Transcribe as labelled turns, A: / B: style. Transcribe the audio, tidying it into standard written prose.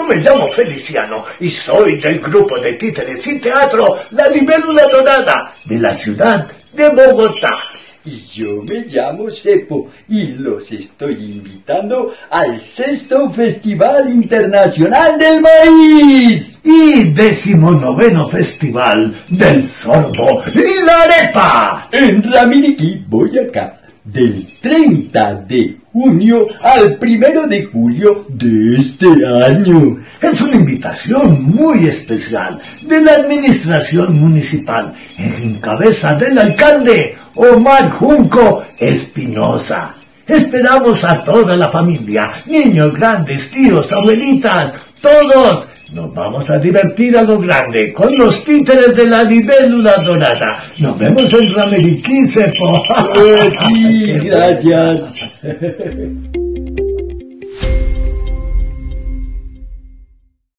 A: me llamo Feliciano y soy del grupo de títeres y teatro La Libélula Dorada de la ciudad de Bogotá.
B: Y yo me llamo Cepo y los estoy invitando al 6º Festival Internacional del Maíz.
A: Y 19º Festival del Sordo y la Arepa.
B: En Ramiriquí, Boyacá, del 30 de junio al 1 de julio de este año.
A: Es una invitación muy especial de la administración municipal en cabeza del alcalde Omar Junco Espinosa. Esperamos a toda la familia, niños, grandes, tíos, abuelitas, todos. Nos vamos a divertir a lo grande con los títeres de La Libélula Dorada. Nos vemos en Ramiriquí, Cepo.
B: Sí, gracias.